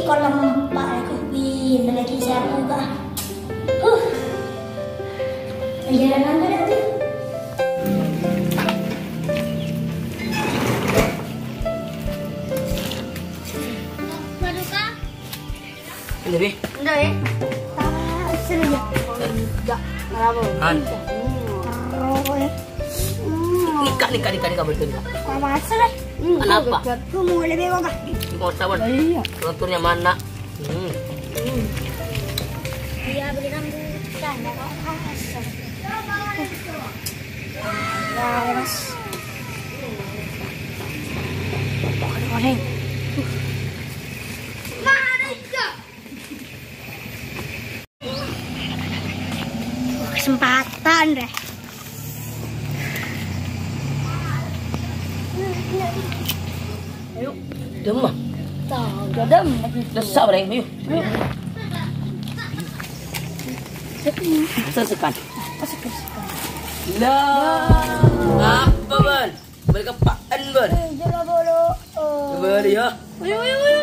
kolam Pak Ekupin lagi saya buka. Perjalanan ada tuh. Ini bi. Enggak ya? Seru ya. Enggak, kenapa? Kan. Nikah betul. Apa asal? Kenapa? Aku mau lebih kok. Mau sabar. Iya. Konturnya mana? Dia beli rambutan, kok asal. Ya, Mas. Goreng. Kesempatan deh. Ayo, dem mah. Tahu, dadam lagi. Desak bareng ayo. Sesekan. Lah, apa ban? Mereka apaan ban? Jangan bodoh. Coba dia. Ayo.